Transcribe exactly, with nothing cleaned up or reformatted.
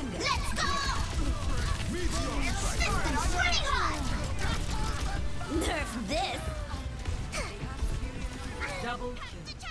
Let's go! System's running hot! Nerf this! Double kill.